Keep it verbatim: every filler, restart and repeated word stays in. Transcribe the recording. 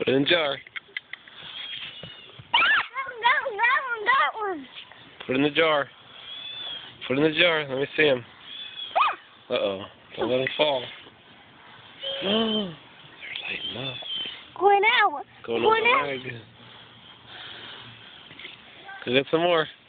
Put it in the jar. That one, that one, that one. Put it in the jar. Put it in the jar. Let me see him. Uh-oh. Don't let him fall. They're lighting up. Going out. Going Going over out. the leg. Go get some more.